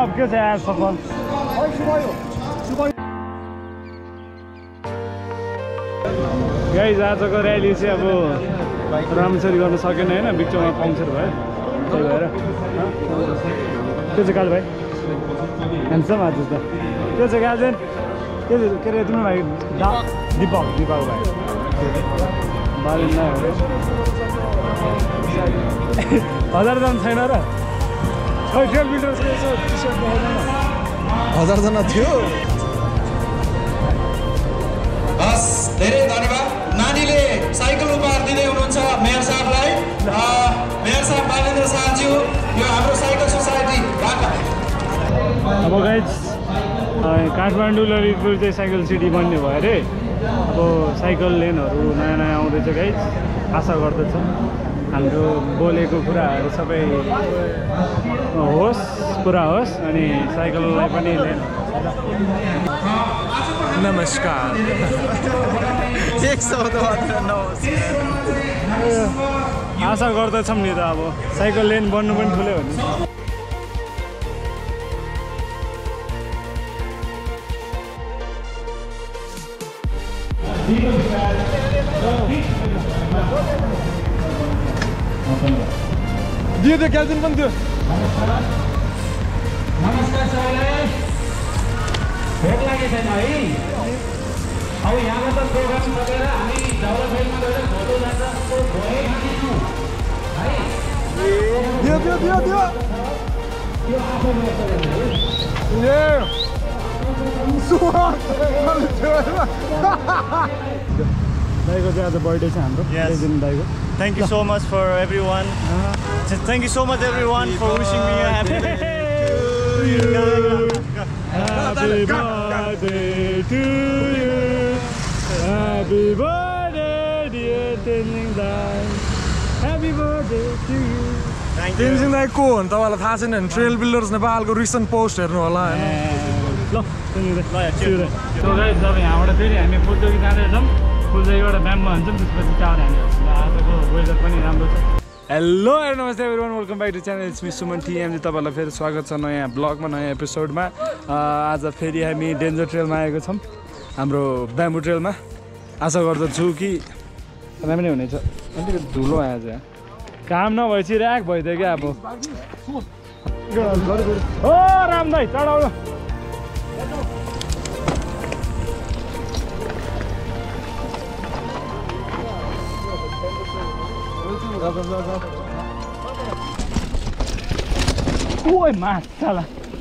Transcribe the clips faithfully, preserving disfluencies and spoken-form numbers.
अब के छ यार सफल गाइस आजको र्याली चाहिँ अब राम्ररी गर्न सकेन हैन बिचमा पङ्क्चर भयो त्यही भएर के चाहिँ काल भाइ ह्यान्डसम आज त के चाहिँ गाजन के के रे तिम्रो भाइ दीपक दीपक भाइ बालेन हजारजना छैन र खै ट्वेल्भ मिटर्सको यसो टी सर्ट देखाउँदैन हजारजना थियो बस धेरै धन्यवाद नानीले साइकल उपहार दिँदै हुनुहुन्छ मेयर साहबलाई मेयर साहब बालेन्द्र शाहज्यू यो हाम्रो साइकल सोसाइटीबाट अब गाइज काठमाडौँ ललितपुर चाहिँ साइकल सिटी बन्ने भयो अरे अब साइकल लेनहरू नयाँ नयाँ आउँदैछ गाइज आशा गर्दछ हाम्रो बोलेको कुराहरू सबै होस् पुरा होस् अनि साइकललाई पनि लेन नमस्कार एक शब्द मात्र नमस्कार आशा गर्दछौँ नि त अब साइकल लेन बन्नु पनि ठुलै हो नि दियो त्यो क्याल्सियम पनि थियो नमस्कार सबैलाई भेट लागेको छैन है अब यहाँबाट प्रोग्राम सकेर हामी डेभलपमेन्टमा गएर फोटो जान्छ भए खाँदैछु है दियो दियो दियो दियो यो आफै दाइको चाहिँ आज बर्थडे छ हाम्रो दाइको Thank you so much for everyone. Just thank you so much everyone for wishing me a happy birthday to you. Happy birthday to you. Happy birthday dear Tenzing Dai. Happy birthday to you. Thank you. Tenzing दाइ को हो नि तपाईँलाई थाहा छैन भने trail builders नेपालको recent post हेर्नु होला ल तेन्जिङ दाइ सो गाइस अब यहाँबाट फेरि हामी फुलचोकी जाँदैछौँ फुलचोकीबाट ब्याम्बो हान्छौँ त्यसपछि टावर हामी आजको वेदर पनि राम्रो छ हेलो एन्ड नमस्ते everyone welcome back to channel it's me Suman TMG तपाईँलाई फेरि स्वागत छ नयाँ ब्लगमा नयाँ एपिसोडमा आज फेरि हामी डेन्जर ट्रेलमा आएको छौँ हाम्रो ब्याम्बो ट्रेलमा आशा गर्दछु कि राम्रै हुनेछ अलिकति धुलो आएछ यहाँ काम नभएपछि ऱ्याक भइदियो क्या अब हो राम दाइ चढाउनु ओइ माछाला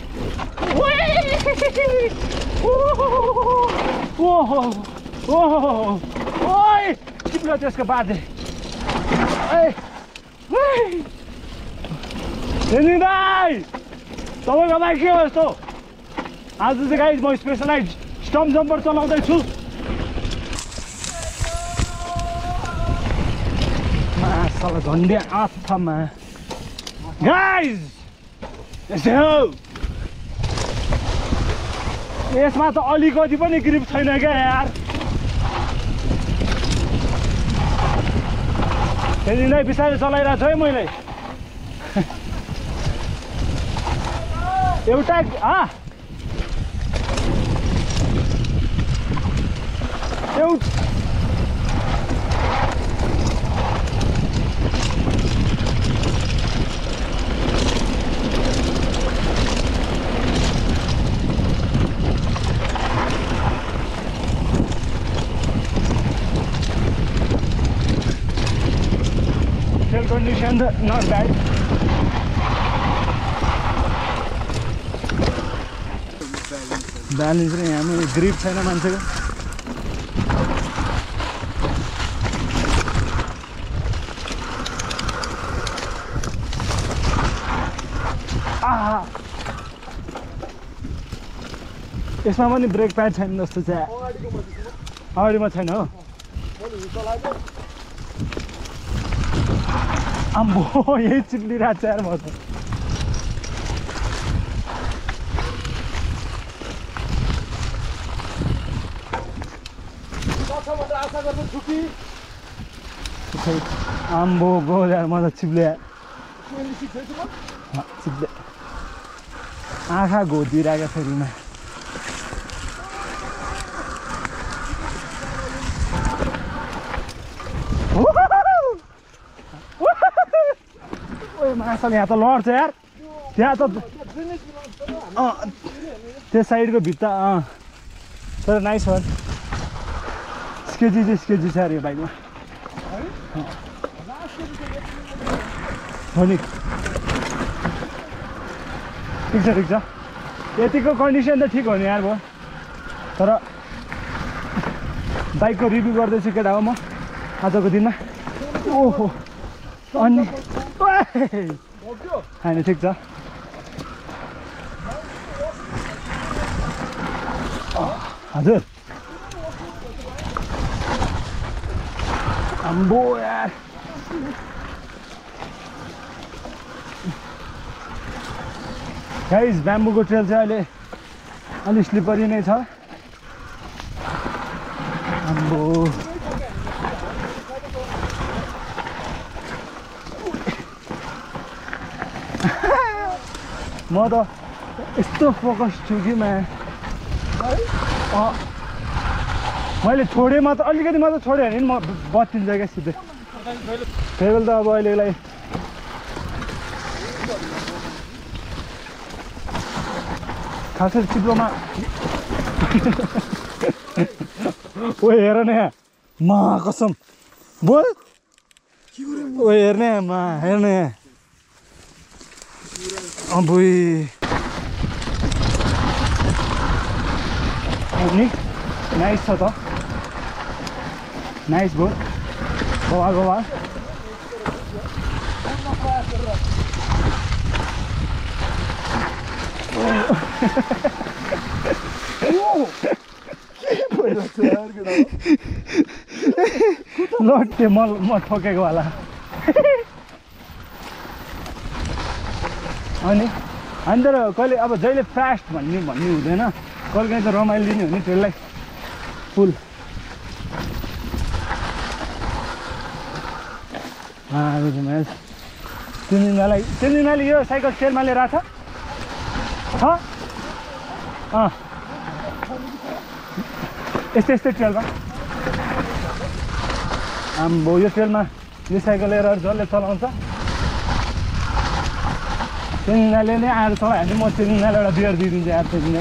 ओहो ओहो ओइ चिप्लो त्यसको बाजे तेन्जिङ दाइ तपाईँको लागि के हो यस्तो आज चाहिँ गाइज म स्पेसलाइज स्टम्प जम्पर चलाउँदैछु माछाला झन्डे आस्थामा गाइज यसो यसमा त अलिकति पनि ग्रिप छैन क्या यार तेन्जिङ दाइ बिस्तारै चलाइरहेको छु है मैले एउटा एउटा condition not bad balance रे यहाँ में grip छैन मान्छेको यसमा पनि ब्रेक प्याड छैन जस्तो छ अगाडिमा छैन हो आम्बो यही चिप्लिरहेको छ यार म त आम्बो गो यार म त चिप्ले चिप्ले आँखा घोदिरहेको फेरिमा माछाले यहाँ त लड्छ यार त्यहाँ त त्यो साइडको भित्ता अँ तर नाइस वान स्केजी चाहिँ स्केजी छ अरे यो बाइकमा हो नि ठिक छ ठिक छ यतिको कन्डिसन त ठिक हो नि यार भयो तर बाइकको रिभ्यू गर्दैछु केटा हो म आजको दिनमा ओहो अनि होइन ठिक छ हजुर आम्बो यार गाइस ब्याम्बोको ट्रेल चाहिँ अहिले अलिक स्लिपरी नै छ आम्बो म त यस्तो फोकस छु कि मा मैले छोडेँ म त अलिकति मात्र छोडेँ भने नि म बत्तिन्छ क्या सिधै फेरि त अब अहिलेलाई खासै चिप्लोमा ओ हेर न यहाँ मा कसम बोल ओ हेर्ने मा हेर्ने यहाँ अबुई नि नाइस छ त नाइस भयो गोवा गोवा लट्टे म म ठोकेको होला अनि अनि तर कहिले अब जहिले फास्ट भन्ने भन्ने हुँदैन कहिले काहीँ त रमाइलो दिने हो नि त्यसलाई फुल तिन दिनलाई तिन दिनले यो साइकल सेलमा लिएर आएको छ अँ यस्तै यस्तै ट्रेलमा आम्बो यो ट्रेलमा यो साइकल लिएर जसले चलाउँछ तिनीहरूले नै आएर चलायो भने म तिनीहरूलाई एउटा बियर दिइदिन्छु यार तिनीले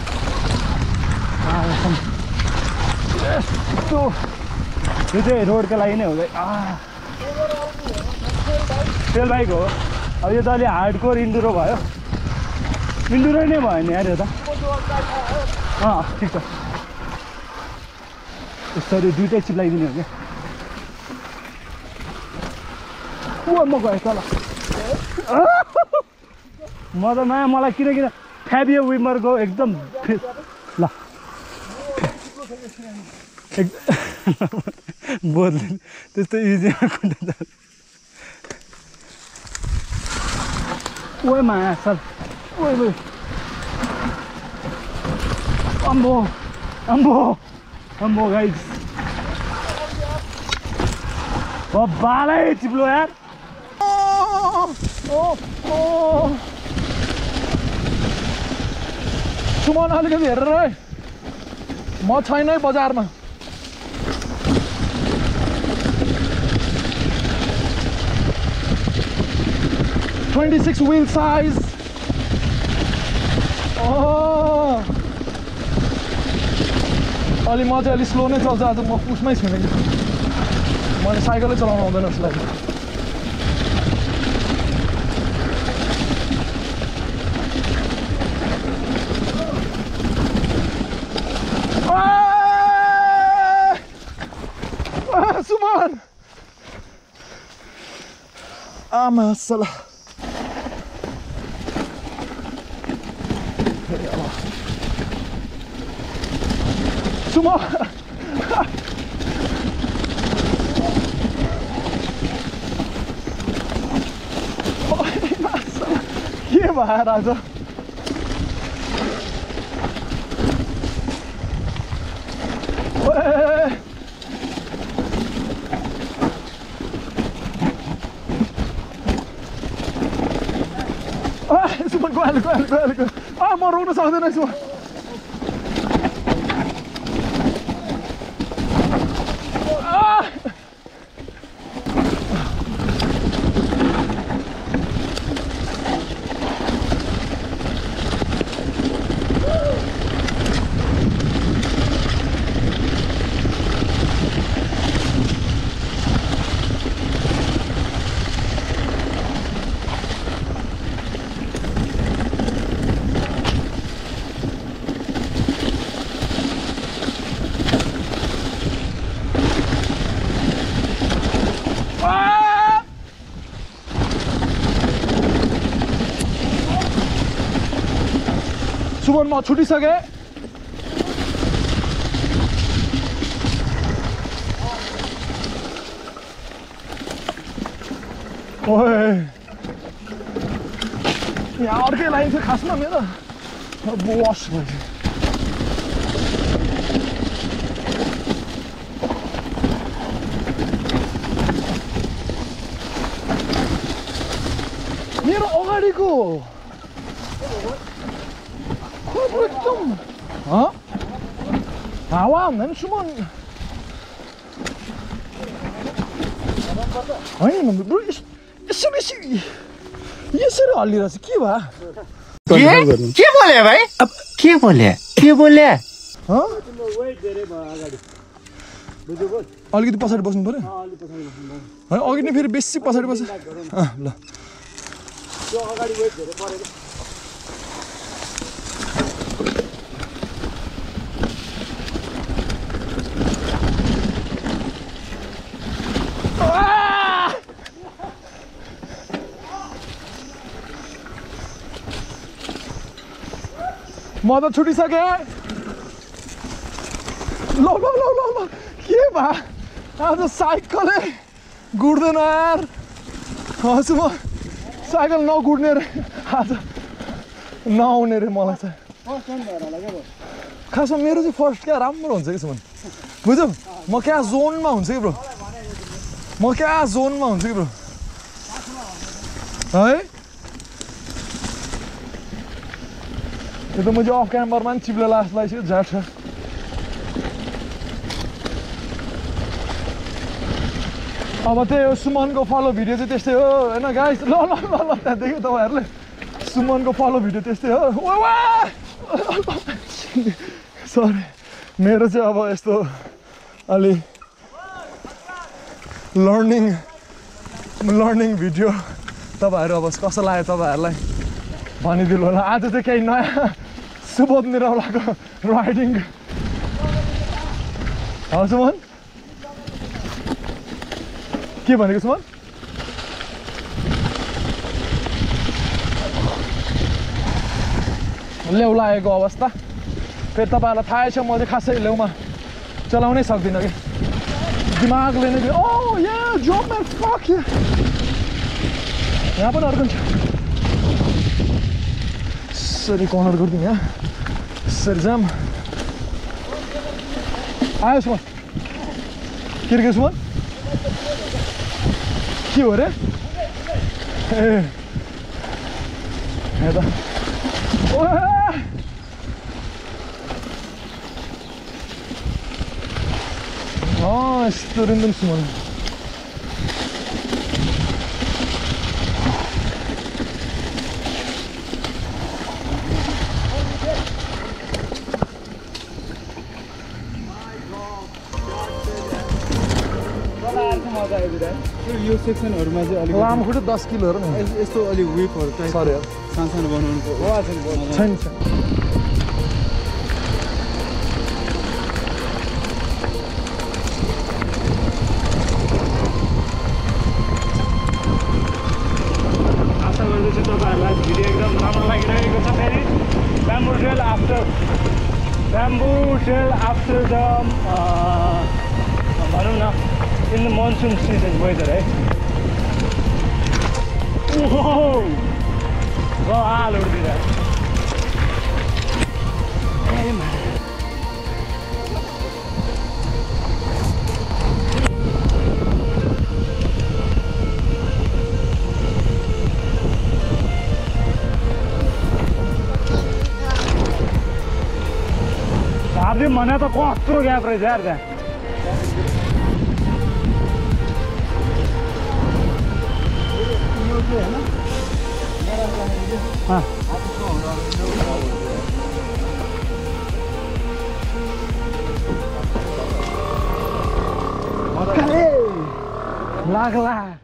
यस्तो यो चाहिँ रोडको लागि नै हो भाइ ट्रेल बाइक हो अब यो त अलि हार्डकोर इन्डुरो भयो इन्डुरो नै भयो नि यार यो त अँ ठिक छ यसरी दुइटै चिप्लाइदिने हो क्या ऊ म गएँ तल म त मा मलाई किनकि फ्याबियो विमरको एकदम ल बोल्दैन त्यस्तो इजीमा कुन्टा ओए मा सर ओए ओए अम्बो अम्बो अम्बो गाइस बालै चिप्लो यार सुमन अलिकति हेरेर है म छैन है बजारमा ट्वेन्टी सिक्स व्हील साइज अलि म चाहिँ अलिक स्लो नै चल्छ आज म पुसमै छुइनँ कि मैले साइकलै चलाउनु आउँदैन जस्तो लाग्यो सुमन आमा सला सुमन के भएर आज सुमन गयो गयो गयो आ म रोक्न सक्दैन यसो सुमन म छुटिसकेँ ओए यहाँ अर्कै लाइन थियो खासमा मेरो बस भइसक्यो मेरो अगाडिको एकदम हावा हुँदैन सुमन होइन यसो बेसी यसरी हल्लिरहेछ के भयो के बोले भाइ के बोले के बोले अलिकति पछाडि बस्नु पर्यो है अघि नै फेरि बेसी पछाडि बस्छ ल म त छुटिसकेँ ल ल ल ल ल के भा आज साइकलै गुड्दैन यार हजुर म साइकल नगुड्ने रे आज नआउने रे मलाई चाहिँ खासमा मेरो चाहिँ फर्स्ट क्या राम्रो हुन्छ कि सुमन बुझ्यौ म क्या जोनमा हुन्छ कि ब्रो म क्या जोनमा हुन्छ कि ब्रो है त्यो त मुझे अफ क्यामरमा पनि चिप्ले लास्ट लगाइसक्यो झाट छ अब त्यही हो सुमनको फलो भिडियो चाहिँ त्यस्तै हो होइन गाइस ल ल ल ल त्यहाँ देख्यो तपाईँहरूले सुमनको फलो भिडियो त्यस्तै हो सरी मेरो चाहिँ अब यस्तो अलि लर्निङ लर्निङ भिडियो तपाईँहरू अब कस्तो लाग्यो तपाईँहरूलाई भनिदिनु होला आज चाहिँ केही नयाँ सुबोध निरौलाको राइडिङ हो सुमन के भनेको सुमन ल्याउ लागेको अवस्था फेरि तपाईँहरूलाई थाहै छ म चाहिँ खासै ल्याउमा चलाउनै सक्दिनँ कि दिमागले नै ओ यहाँ जब फक यहाँ पनि अड्कन्छ यसरी कर्नर गरिदिउँ यहाँ यसरी जाम आयो सुमन के रे सुमन के हो रे ए हेर अँ यस्तो रिन्दम सुमन यो सेक्सनहरुमा चाहिँ अलिक लामो खुट्टा दस किलोहरु नि यस्तो अलि वेपहरु चाहिँ सरी सानो सानो बनाउनु पर्छ छैन छैन आशा गर्दछु तपाईहरुलाई भिडियो एकदम राम्रो लागिरहेको छ फेरि bamboo trail after bamboo trail after the भनौँ न in the monsoon season weather, eh? Whoa! Go all over there. Hey man. भने त कत्रो ग्याप रहेछ यार त्यहाँ लाग्ला